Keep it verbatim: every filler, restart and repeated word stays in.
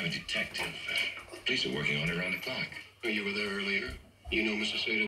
private detective. Police are working on it around the clock. Oh, you were there earlier. You know Missus Ada